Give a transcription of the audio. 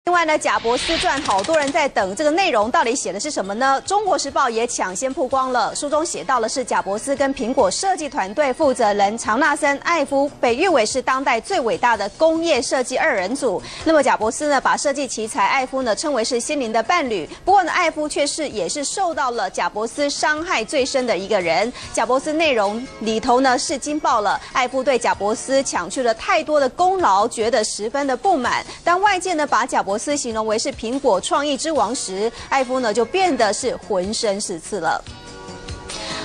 另外呢，贾伯斯传好多人在等，这个内容到底写的是什么呢？中国时报也抢先曝光了，书中写到的是贾伯斯跟苹果设计团队负责人常纳森·艾夫被誉为是当代最伟大的工业设计二人组。那么贾伯斯呢，把设计奇才艾夫呢称为是心灵的伴侣。不过呢，艾夫却也是受到了贾伯斯伤害最深的一个人。贾伯斯内容里头呢是惊爆了，艾夫对贾伯斯抢去了太多的功劳，觉得十分的不满。当外界呢把贾伯斯形容为是苹果创意之王时，艾夫呢就变得是浑身是刺了。